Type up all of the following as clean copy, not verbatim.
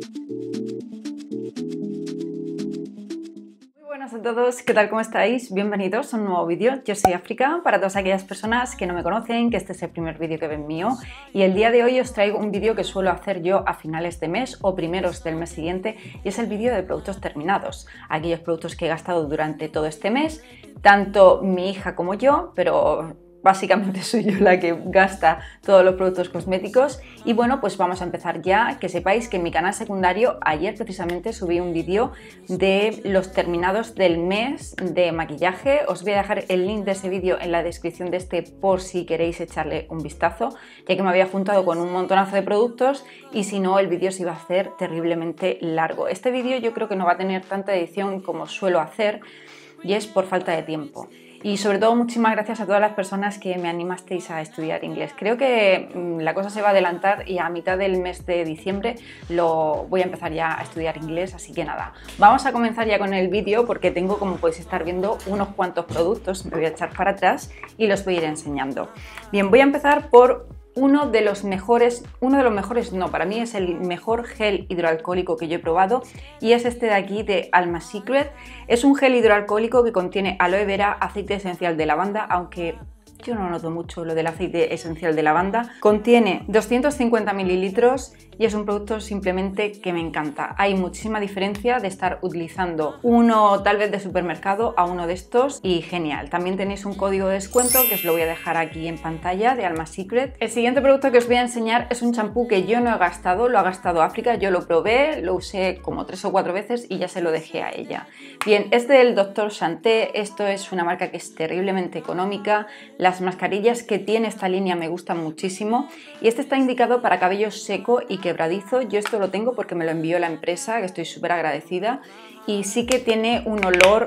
Buenas a todos, ¿qué tal? ¿Cómo estáis? Bienvenidos a un nuevo vídeo. Yo soy África, para todas aquellas personas que no me conocen, que este es el primer vídeo que ven mío, y el día de hoy os traigo un vídeo que suelo hacer yo a finales de mes o primeros del mes siguiente, y es el vídeo de productos terminados, aquellos productos que he gastado durante todo este mes, tanto mi hija como yo, pero básicamente soy yo la que gasta todos los productos cosméticos. Y bueno, pues vamos a empezar ya. Que sepáis que en mi canal secundario ayer precisamente subí un vídeo de los terminados del mes de maquillaje. Os voy a dejar el link de ese vídeo en la descripción de este por si queréis echarle un vistazo, ya que me había juntado con un montonazo de productos y si no el vídeo se iba a hacer terriblemente largo. Este vídeo yo creo que no va a tener tanta edición como suelo hacer y es por falta de tiempo. Y sobre todo muchísimas gracias a todas las personas que me animasteis a estudiar inglés. Creo que la cosa se va a adelantar y a mitad del mes de diciembre voy a empezar ya a estudiar inglés, así que nada. Vamos a comenzar ya con el vídeo porque tengo, como podéis estar viendo, unos cuantos productos. Me voy a echar para atrás y los voy a ir enseñando. Bien, voy a empezar por uno de los mejores, no, para mí es el mejor gel hidroalcohólico que yo he probado y es este de aquí de Alma Secret. Es un gel hidroalcohólico que contiene aloe vera, aceite esencial de lavanda, aunque yo no noto mucho lo del aceite esencial de lavanda. Contiene 250 mililitros y es un producto simplemente que me encanta. Hay muchísima diferencia de estar utilizando uno tal vez de supermercado a uno de estos y genial. También tenéis un código de descuento que os lo voy a dejar aquí en pantalla de Alma Secret. El siguiente producto que os voy a enseñar es un champú que yo no he gastado, lo ha gastado África. Yo lo probé, lo usé como 3 o 4 veces y ya se lo dejé a ella. Bien, es del Dr. Chanté. Esto es una marca que es terriblemente económica. Las mascarillas que tiene esta línea me gustan muchísimo y este está indicado para cabello seco y quebradizo. Yo esto lo tengo porque me lo envió la empresa, que estoy súper agradecida, y sí que tiene un olor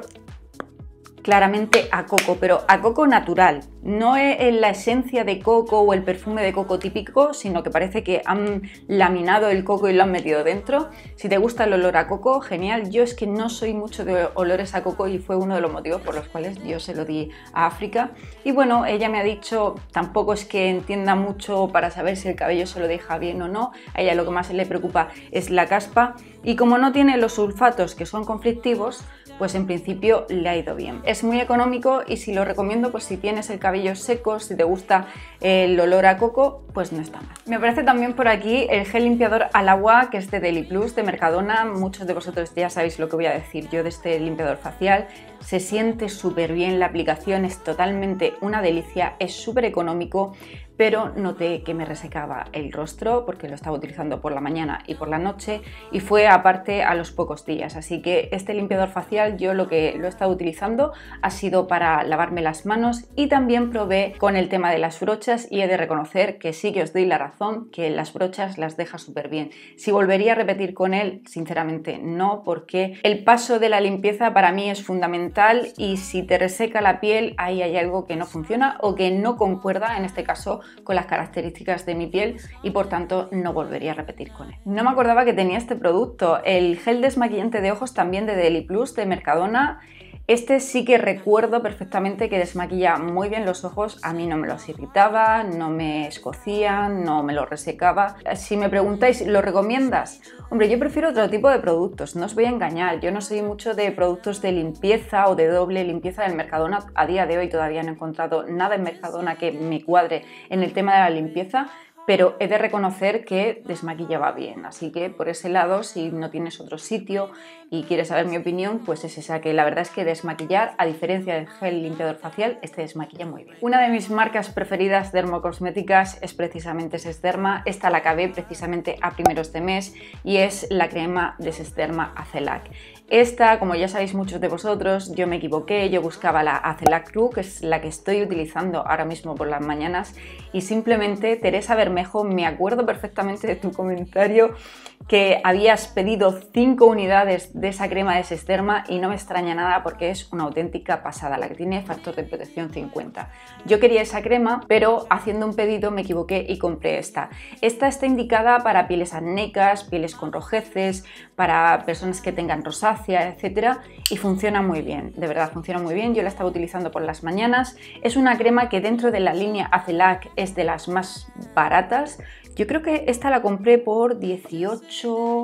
claramente a coco, pero a coco natural. No es la esencia de coco o el perfume de coco típico, sino que parece que han laminado el coco y lo han metido dentro. Si te gusta el olor a coco, genial. Yo es que no soy mucho de olores a coco y fue uno de los motivos por los cuales yo se lo di a África. Y bueno, ella me ha dicho, tampoco es que entienda mucho para saber si el cabello se lo deja bien o no. A ella lo que más le preocupa es la caspa y como no tiene los sulfatos que son conflictivos, pues en principio le ha ido bien. Es muy económico y si lo recomiendo, pues si tienes el cabello seco, si te gusta el olor a coco, pues no está mal. Me aparece también por aquí el gel limpiador al agua, que es de Deli Plus, de Mercadona. Muchos de vosotros ya sabéis lo que voy a decir yo de este limpiador facial. Se siente súper bien la aplicación, es totalmente una delicia, es súper económico, pero noté que me resecaba el rostro porque lo estaba utilizando por la mañana y por la noche y fue aparte a los pocos días. Así que este limpiador facial yo lo que lo he estado utilizando ha sido para lavarme las manos y también probé con el tema de las brochas y he de reconocer que sí que os doy la razón, que las brochas las deja súper bien. Si volvería a repetir con él, sinceramente no, porque el paso de la limpieza para mí es fundamental y si te reseca la piel ahí hay algo que no funciona o que no concuerda en este caso con las características de mi piel y por tanto no volvería a repetir con él. No me acordaba que tenía este producto, el gel desmaquillante de ojos también de Deli Plus de Mercadona. Este sí que recuerdo perfectamente que desmaquilla muy bien los ojos, a mí no me los irritaba, no me escocía, no me los resecaba. Si me preguntáis, ¿lo recomiendas? Hombre, yo prefiero otro tipo de productos, no os voy a engañar, yo no soy mucho de productos de limpieza o de doble limpieza del Mercadona. A día de hoy todavía no he encontrado nada en Mercadona que me cuadre en el tema de la limpieza, pero he de reconocer que desmaquillaba bien, así que por ese lado, si no tienes otro sitio y quieres saber mi opinión, pues es esa, que la verdad es que desmaquillar, a diferencia del gel limpiador facial, este desmaquilla muy bien. Una de mis marcas preferidas dermocosméticas es precisamente Sesderma. Esta la acabé precisamente a primeros de mes y es la crema de Sesderma Acelac. Esta, como ya sabéis muchos de vosotros, yo me equivoqué, yo buscaba la Acelac True, que es la que estoy utilizando ahora mismo por las mañanas, y simplemente, Teresa Bermejo, me acuerdo perfectamente de tu comentario que habías pedido 5 unidades de esa crema de Sesderma y no me extraña nada porque es una auténtica pasada, la que tiene factor de protección 50. Yo quería esa crema, pero haciendo un pedido me equivoqué y compré esta. Esta está indicada para pieles acnéicas, pieles con rojeces, para personas que tengan rosácea, etcétera, y funciona muy bien, de verdad funciona muy bien. Yo la estaba utilizando por las mañanas. Es una crema que dentro de la línea Acelac es de las más baratas. Yo creo que esta la compré por 18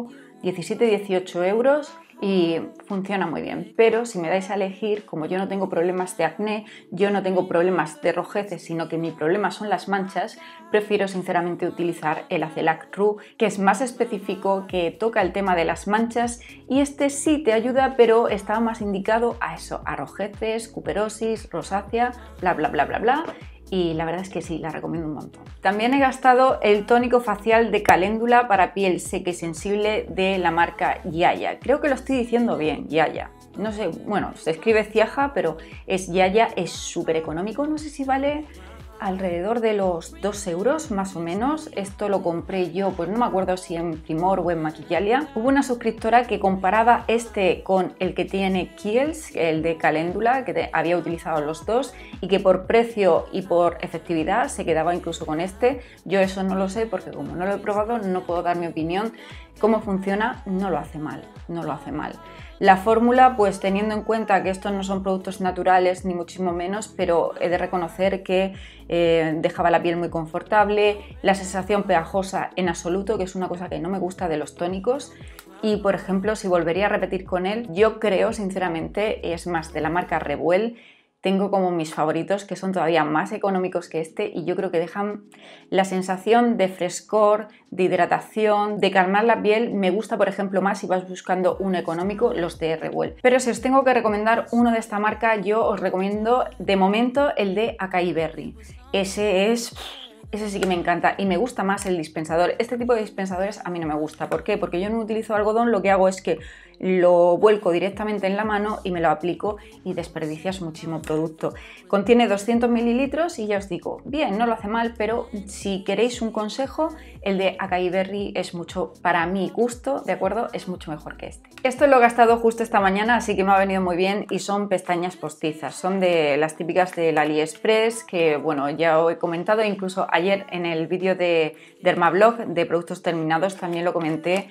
17-18 euros y funciona muy bien. Pero si me dais a elegir, como yo no tengo problemas de acné, yo no tengo problemas de rojeces, sino que mi problema son las manchas, prefiero sinceramente utilizar el Acelak Ru, que es más específico, que toca el tema de las manchas y este sí te ayuda, pero está más indicado a eso, a rojeces, cuperosis, rosácea, bla bla bla bla bla. Y la verdad es que sí, la recomiendo un montón. También he gastado el tónico facial de Caléndula para piel seca y sensible de la marca Yaya. Creo que lo estoy diciendo bien, Yaya. No sé, bueno, se escribe Ciaja, pero es Yaya, es súper económico. No sé si vale alrededor de los 2 euros más o menos. Esto lo compré yo, pues no me acuerdo si en Primor o en Maquillalia. Hubo una suscriptora que comparaba este con el que tiene Kiehl's, el de Caléndula, que había utilizado los dos y que por precio y por efectividad se quedaba incluso con este. Yo eso no lo sé porque como no lo he probado no puedo dar mi opinión. Cómo funciona no lo hace mal, no lo hace mal. La fórmula, pues teniendo en cuenta que estos no son productos naturales ni muchísimo menos, pero he de reconocer que dejaba la piel muy confortable, la sensación pegajosa en absoluto, que es una cosa que no me gusta de los tónicos. Y por ejemplo, si volvería a repetir con él, yo creo sinceramente, es más de la marca Revuel, tengo como mis favoritos que son todavía más económicos que este y yo creo que dejan la sensación de frescor, de hidratación, de calmar la piel. Me gusta, por ejemplo, más si vas buscando un económico, los de Revuel. Pero si os tengo que recomendar uno de esta marca, yo os recomiendo de momento el de Acai Berry. Ese sí que me encanta y me gusta más el dispensador. Este tipo de dispensadores a mí no me gusta. ¿Por qué? Porque yo no utilizo algodón, lo que hago es que lo vuelco directamente en la mano y me lo aplico y desperdicias muchísimo producto. Contiene 200 mililitros y ya os digo, bien, no lo hace mal, pero si queréis un consejo, el de Acai Berry es mucho, para mi gusto, ¿de acuerdo? Es mucho mejor que este. Esto lo he gastado justo esta mañana, así que me ha venido muy bien y son pestañas postizas. Son de las típicas del AliExpress, que bueno, ya os he comentado, incluso ayer en el vídeo de Dermablog de productos terminados también lo comenté.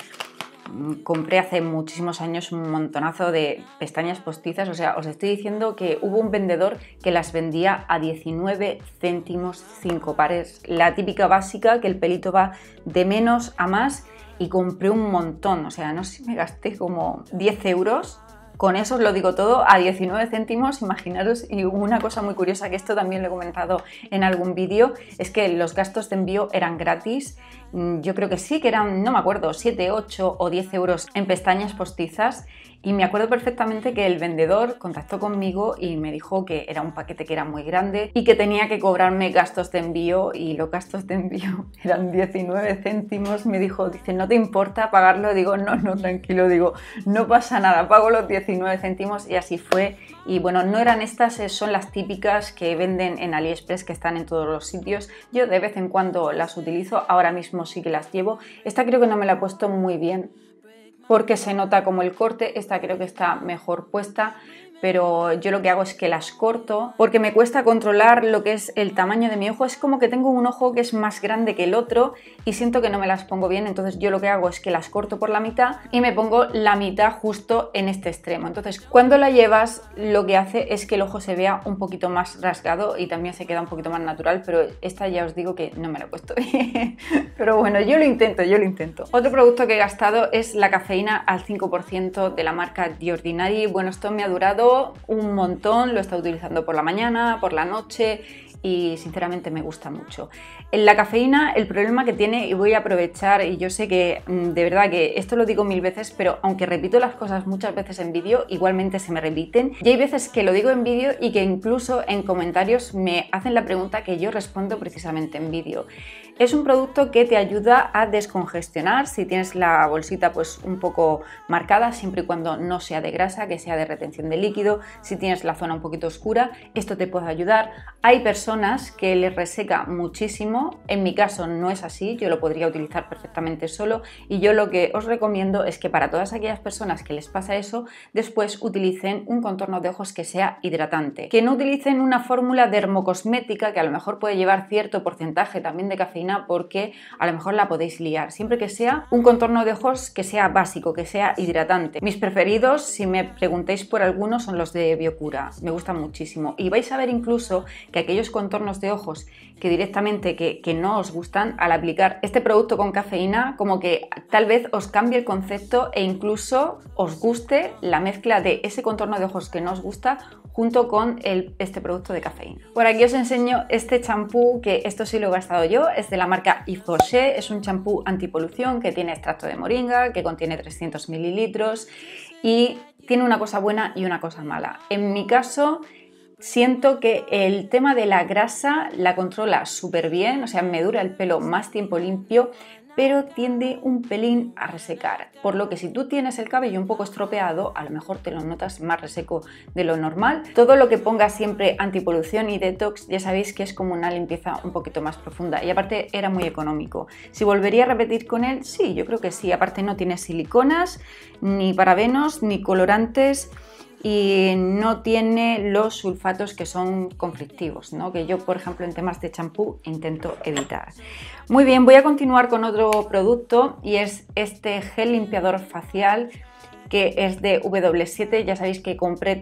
Compré hace muchísimos años un montonazo de pestañas postizas, o sea, os estoy diciendo que hubo un vendedor que las vendía a 19 céntimos 5 pares, la típica básica que el pelito va de menos a más y compré un montón, o sea, no sé si me gasté como 10 euros. Con eso os lo digo todo, a 19 céntimos, imaginaros. Y una cosa muy curiosa, que esto también lo he comentado en algún vídeo, es que los gastos de envío eran gratis. Yo creo que sí, que eran, no me acuerdo, 7, 8 o 10 euros en pestañas postizas. Y me acuerdo perfectamente que el vendedor contactó conmigo y me dijo que era un paquete que era muy grande y que tenía que cobrarme gastos de envío y los gastos de envío eran 19 céntimos. Me dijo, dice, ¿no te importa pagarlo? Digo, no, tranquilo, digo, no pasa nada, pago los 19 céntimos y así fue. Y bueno, no eran estas, son las típicas que venden en AliExpress, que están en todos los sitios. Yo de vez en cuando las utilizo, ahora mismo sí que las llevo. Esta creo que no me la he puesto muy bien, porque se nota como el corte. Esta creo que está mejor puesta, pero yo lo que hago es que las corto porque me cuesta controlar lo que es el tamaño de mi ojo. Es como que tengo un ojo que es más grande que el otro y siento que no me las pongo bien, entonces yo lo que hago es que las corto por la mitad y me pongo la mitad justo en este extremo. Entonces cuando la llevas lo que hace es que el ojo se vea un poquito más rasgado y también se queda un poquito más natural, pero esta ya os digo que no me la he puesto bien. Pero bueno, yo lo intento. Otro producto que he gastado es la cafeína al 5% de la marca The Ordinary. Bueno, esto me ha durado un montón, lo he estado utilizando por la mañana, por la noche y sinceramente me gusta mucho. En la cafeína, el problema que tiene, y voy a aprovechar, y yo sé que de verdad que esto lo digo 1000 veces, pero aunque repito las cosas muchas veces en vídeo, igualmente se me repiten. Y hay veces que lo digo en vídeo y que incluso en comentarios me hacen la pregunta que yo respondo precisamente en vídeo. Es un producto que te ayuda a descongestionar si tienes la bolsita pues un poco marcada, siempre y cuando no sea de grasa, que sea de retención de líquido. Si tienes la zona un poquito oscura, esto te puede ayudar. Hay personas que les reseca muchísimo, en mi caso no es así, yo lo podría utilizar perfectamente solo y yo lo que os recomiendo es que para todas aquellas personas que les pasa eso, después utilicen un contorno de ojos que sea hidratante, que no utilicen una fórmula dermocosmética que a lo mejor puede llevar cierto porcentaje también de cafeína, cafeína porque a lo mejor la podéis liar. Siempre que sea un contorno de ojos que sea básico, que sea hidratante. Mis preferidos, si me preguntáis por algunos, son los de Biocura. Me gustan muchísimo. Y vais a ver incluso que aquellos contornos de ojos que directamente que no os gustan, al aplicar este producto con cafeína, como que tal vez os cambie el concepto e incluso os guste la mezcla de ese contorno de ojos que no os gusta junto con este producto de cafeína. Por aquí os enseño este champú, que esto sí lo he gastado yo, es de la marca Yves Rocher, es un champú antipolución que tiene extracto de moringa, que contiene 300 mililitros y tiene una cosa buena y una cosa mala. En mi caso, siento que el tema de la grasa la controla súper bien, o sea, me dura el pelo más tiempo limpio, pero tiende un pelín a resecar, por lo que si tú tienes el cabello un poco estropeado, a lo mejor te lo notas más reseco de lo normal. Todo lo que ponga siempre antipolución y detox, ya sabéis que es como una limpieza un poquito más profunda y aparte era muy económico. Si volvería a repetir con él, sí, yo creo que sí. Aparte no tiene siliconas, ni parabenos, ni colorantes, y no tiene los sulfatos que son conflictivos, ¿no? Que yo, por ejemplo, en temas de champú intento evitar. Muy bien, voy a continuar con otro producto y es este gel limpiador facial que es de W7. Ya sabéis que compré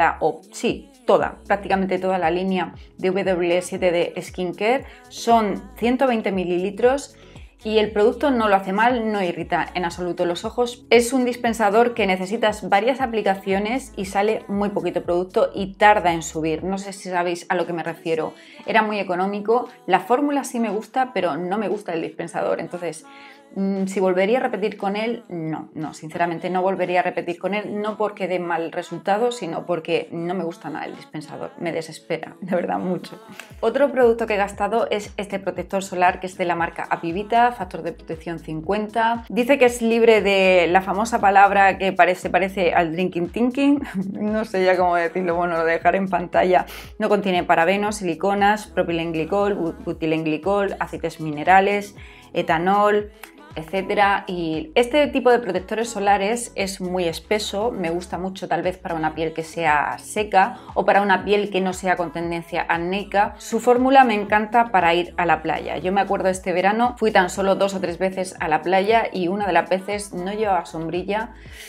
prácticamente toda la línea de W7 de Skincare. Son 120 mililitros. Y el producto no lo hace mal, no irrita en absoluto los ojos. Es un dispensador que necesitas varias aplicaciones y sale muy poquito producto y tarda en subir. No sé si sabéis a lo que me refiero. Era muy económico, la fórmula sí me gusta, pero no me gusta el dispensador. Entonces, si volvería a repetir con él, no, sinceramente no volvería a repetir con él, no porque dé mal resultado, sino porque no me gusta nada el dispensador, me desespera, de verdad, mucho. Otro producto que he gastado es este protector solar que es de la marca Apivita, factor de protección 50. Dice que es libre de la famosa palabra que se parece al drinking thinking, no sé ya cómo decirlo, bueno, lo dejaré en pantalla. No contiene parabenos, siliconas, propilenglicol, butilenglicol, aceites minerales, etanol, etcétera. Y este tipo de protectores solares es muy espeso, me gusta mucho tal vez para una piel que sea seca o para una piel que no sea con tendencia acnéica. Su fórmula me encanta para ir a la playa. Yo me acuerdo este verano fui tan solo 2 o 3 veces a la playa y una de las veces no llevaba sombrilla.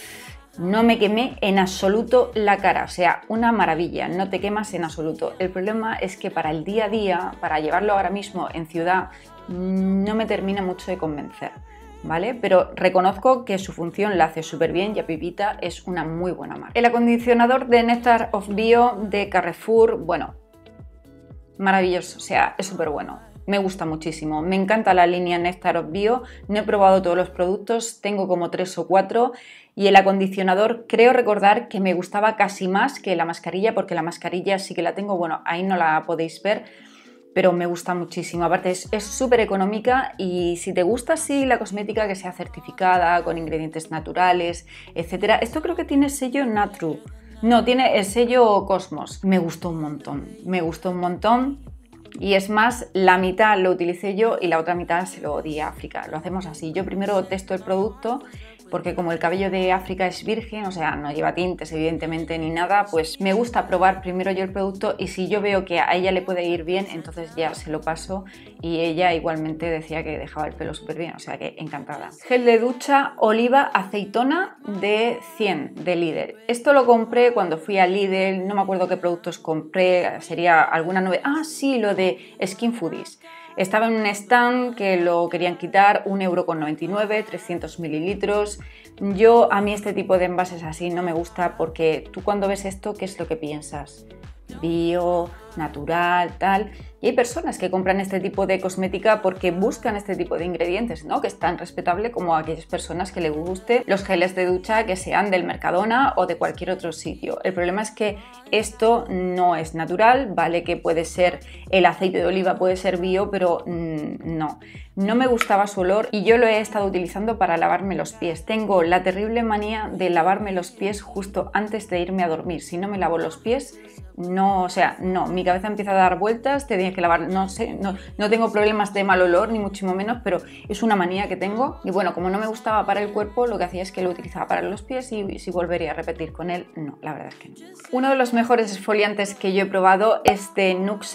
No me quemé en absoluto la cara, o sea, una maravilla, no te quemas en absoluto. El problema es que para el día a día, para llevarlo ahora mismo en ciudad, no me termina mucho de convencer, ¿vale? Pero reconozco que su función la hace súper bien y Apivita es una muy buena marca. El acondicionador de Nectar of Bio de Carrefour, bueno, maravilloso, o sea, es súper bueno. Me gusta muchísimo, me encanta la línea Nectar of Bio, no he probado todos los productos, tengo como 3 o 4 y el acondicionador creo recordar que me gustaba casi más que la mascarilla, porque la mascarilla sí que la tengo, bueno, ahí no la podéis ver, pero me gusta muchísimo. Aparte es súper económica y si te gusta así la cosmética que sea certificada, con ingredientes naturales, etcétera, esto creo que tiene sello Natru, no, tiene el sello Cosmos, me gustó un montón. Y es más, la mitad lo utilicé yo y la otra mitad se lo di a África. Lo hacemos así. Yo primero testo el producto porque como el cabello de África es virgen, o sea, no lleva tintes evidentemente ni nada, pues me gusta probar primero yo el producto y si yo veo que a ella le puede ir bien, entonces ya se lo paso y ella igualmente decía que dejaba el pelo súper bien, o sea que encantada. Gel de ducha oliva aceitona de 100 de Lidl. Esto lo compré cuando fui a Lidl, no me acuerdo qué productos compré, sería alguna novedad. Ah, sí, lo de Skin Foodies. Estaba en un stand que lo querían quitar, 1,99 €, 300 mililitros. A mí este tipo de envases así no me gusta porque tú cuando ves esto, ¿qué es lo que piensas? Bio, natural, tal. Y hay personas que compran este tipo de cosmética porque buscan este tipo de ingredientes, ¿no? Que es tan respetable como a aquellas personas que les guste los geles de ducha que sean del Mercadona o de cualquier otro sitio. El problema es que esto no es natural, vale que puede ser el aceite de oliva, puede ser bio, pero no me gustaba su olor y yo lo he estado utilizando para lavarme los pies. Tengo la terrible manía de lavarme los pies justo antes de irme a dormir. Si no me lavo los pies, no, mi cabeza empieza a dar vueltas, te tienes que lavar, no sé, no tengo problemas de mal olor, ni muchísimo menos, pero es una manía que tengo y bueno, como no me gustaba para el cuerpo, lo que hacía es que lo utilizaba para los pies y si volvería a repetir con él, no, la verdad es que no. Uno de los mejores exfoliantes que yo he probado es de Nuxe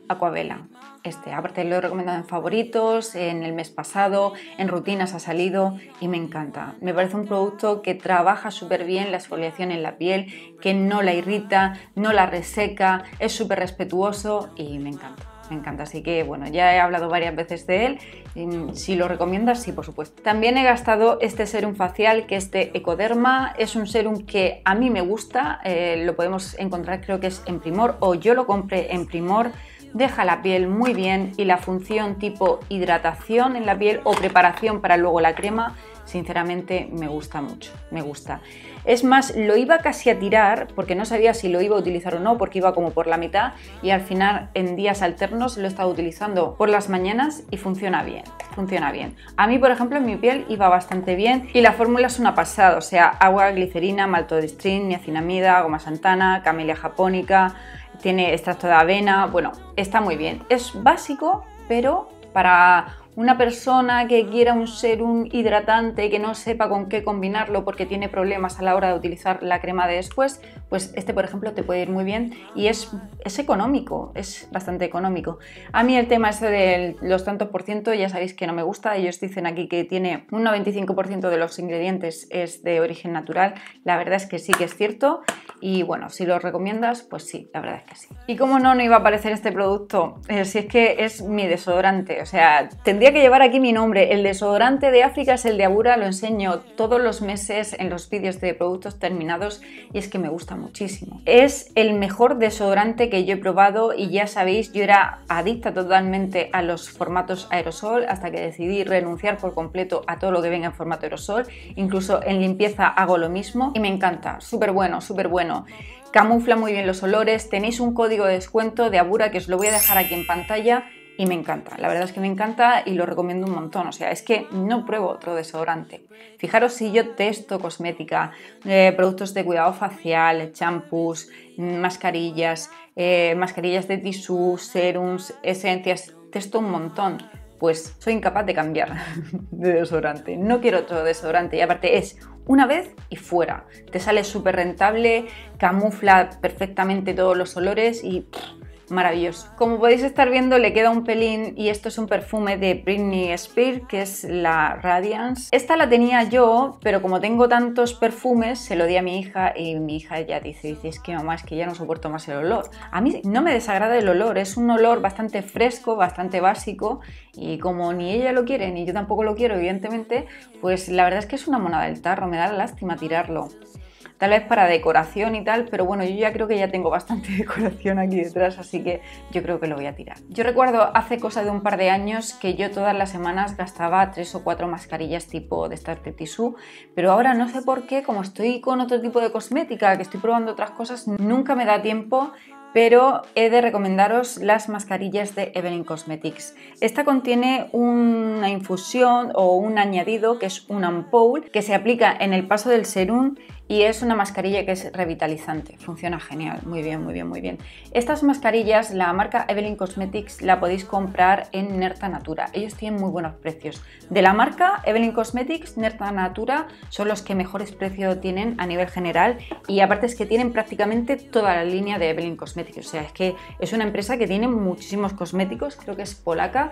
Aquavela. Aparte lo he recomendado en favoritos, en el mes pasado, en rutinas ha salido y me encanta. Me parece un producto que trabaja súper bien la exfoliación en la piel, que no la irrita, no la reseca, es súper respetuoso y me encanta. Me encanta, así que bueno, ya he hablado varias veces de él. Si lo recomiendas, sí, por supuesto. También he gastado este serum facial que es de Ecoderma. Es un serum que a mí me gusta, lo podemos encontrar creo que es en Primor o yo lo compré en Primor. Deja la piel muy bien y la función tipo hidratación en la piel o preparación para luego la crema, sinceramente me gusta mucho, me gusta. Es más, lo iba casi a tirar porque no sabía si lo iba a utilizar o no, porque iba como por la mitad y al final en días alternos lo he estado utilizando por las mañanas y funciona bien, funciona bien. A mí, por ejemplo, en mi piel iba bastante bien y la fórmula es una pasada, o sea, agua, glicerina, maltodextrin, niacinamida, goma xantana, camelia japónica, tiene extracto de avena, bueno, está muy bien. Es básico, pero para una persona que quiera un serum hidratante, que no sepa con qué combinarlo porque tiene problemas a la hora de utilizar la crema de después, pues este, por ejemplo, te puede ir muy bien y es económico, es bastante económico. A mí el tema ese de los tantos por ciento, ya sabéis que no me gusta. Ellos dicen aquí que tiene un 95% de los ingredientes es de origen natural. La verdad es que sí que es cierto y bueno, si lo recomiendas, pues sí, la verdad es que sí. Y cómo no iba a aparecer este producto, si es que es mi desodorante, o sea, tendría que llevar aquí mi nombre. El desodorante de África es el de Abura, lo enseño todos los meses en los vídeos de productos terminados y es que me gusta muchísimo. Es el mejor desodorante que yo he probado y ya sabéis, yo era adicta totalmente a los formatos aerosol hasta que decidí renunciar por completo a todo lo que venga en formato aerosol. Incluso en limpieza hago lo mismo y me encanta, súper bueno, súper bueno. Camufla muy bien los olores, tenéis un código de descuento de Abura que os lo voy a dejar aquí en pantalla y me encanta, la verdad es que me encanta y lo recomiendo un montón, o sea, es que no pruebo otro desodorante. Fijaros si yo testo cosmética, productos de cuidado facial, champús, mascarillas, mascarillas de tisú, serums, esencias, testo un montón. Pues soy incapaz de cambiar de desodorante, no quiero otro desodorante y aparte es una vez y fuera, te sale súper rentable, camufla perfectamente todos los olores y maravilloso. Como podéis estar viendo le queda un pelín y esto es un perfume de Britney Spears que es la Radiance. Esta la tenía yo, pero como tengo tantos perfumes se lo di a mi hija y mi hija ya dice es que mamá, es que ya no soporto más el olor. A mí no me desagrada el olor, es un olor bastante fresco, bastante básico y como ni ella lo quiere ni yo tampoco lo quiero evidentemente, pues la verdad es que es una monada del tarro, me da lástima tirarlo. Tal vez para decoración y tal, pero bueno, yo ya creo que ya tengo bastante decoración aquí detrás, así que yo creo que lo voy a tirar. Yo recuerdo hace cosa de un par de años que yo todas las semanas gastaba 3 o 4 mascarillas tipo de estas de tisú, pero ahora no sé por qué, como estoy con otro tipo de cosmética, que estoy probando otras cosas, nunca me da tiempo. Pero he de recomendaros las mascarillas de Evelyn Cosmetics. Esta contiene una infusión o un añadido que es un ampoule que se aplica en el paso del serum y es una mascarilla que es revitalizante. Funciona genial, muy bien, muy bien, muy bien. Estas mascarillas, la marca Evelyn Cosmetics la podéis comprar en Nerta Natura. Ellos tienen muy buenos precios. De la marca Evelyn Cosmetics, Nerta Natura son los que mejores precios tienen a nivel general y aparte es que tienen prácticamente toda la línea de Evelyn Cosmetics. O sea, es que es una empresa que tiene muchísimos cosméticos, creo que es polaca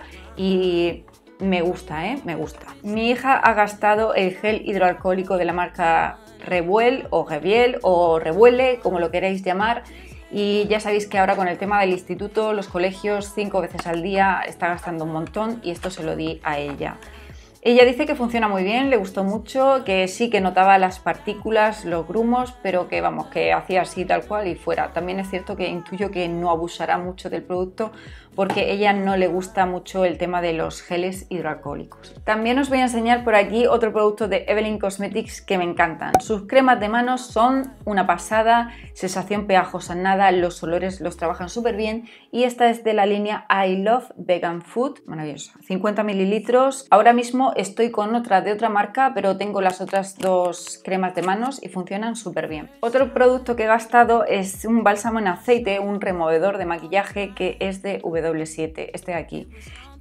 y me gusta, me gusta. Mi hija ha gastado el gel hidroalcohólico de la marca Revuel o Reviel o Revuele, como lo queráis llamar. Y ya sabéis que ahora con el tema del instituto, los colegios 5 veces al día está gastando un montón y esto se lo di a ella. Ella dice que funciona muy bien, le gustó mucho, que sí que notaba las partículas, los grumos, pero que vamos, que hacía así tal cual y fuera. También es cierto que intuyo que no abusará mucho del producto porque ella no le gusta mucho el tema de los geles hidroalcohólicos. También os voy a enseñar por aquí otro producto de Evelyn Cosmetics que me encantan. Sus cremas de manos son una pasada, sensación pegajosa nada, los olores los trabajan súper bien y esta es de la línea I Love Vegan Food, maravillosa, 50 mililitros. Ahora mismo estoy con otra de otra marca, pero tengo las otras dos cremas de manos y funcionan súper bien. Otro producto que he gastado es un bálsamo en aceite, un removedor de maquillaje que es de W7, este de aquí.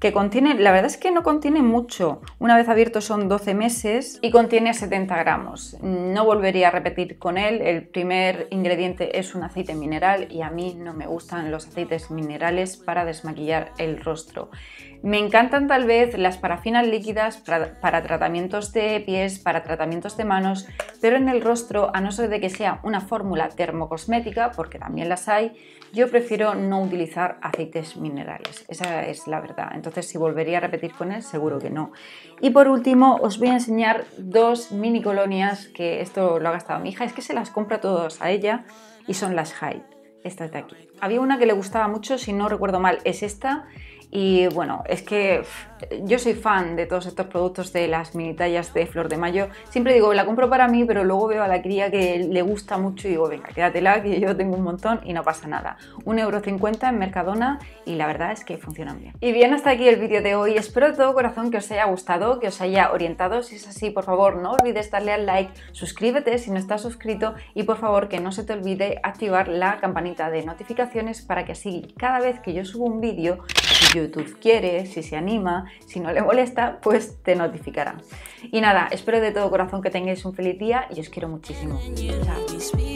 que contiene, la verdad es que no contiene mucho. Una vez abierto son 12 meses y contiene 70 gramos. No volvería a repetir con él. El primer ingrediente es un aceite mineral y a mí no me gustan los aceites minerales para desmaquillar el rostro. Me encantan tal vez las parafinas líquidas para tratamientos de pies, para tratamientos de manos, pero en el rostro, a no ser de que sea una fórmula dermocosmética, porque también las hay, yo prefiero no utilizar aceites minerales. Esa es la verdad. Entonces, si volvería a repetir con él, seguro que no. Y por último, os voy a enseñar dos mini colonias, que esto lo ha gastado mi hija, es que se las compra todos a ella, y son las Hype. Estas de aquí. Había una que le gustaba mucho, si no recuerdo mal, es esta. Y bueno, es que yo soy fan de todos estos productos de las mini tallas de Flor de Mayo. Siempre digo, la compro para mí, pero luego veo a la cría que le gusta mucho y digo, venga, quédatela, que yo tengo un montón y no pasa nada. 1,50 € en Mercadona y la verdad es que funcionan bien. Y bien, hasta aquí el vídeo de hoy. Espero de todo corazón que os haya gustado, que os haya orientado. Si es así, por favor, no olvides darle al like, suscríbete si no estás suscrito y por favor que no se te olvide activar la campanita de notificaciones para que así cada vez que yo subo un vídeo, si YouTube quiere, si se anima, si no le molesta, pues te notificará. Y nada, espero de todo corazón que tengáis un feliz día y os quiero muchísimo. Chao.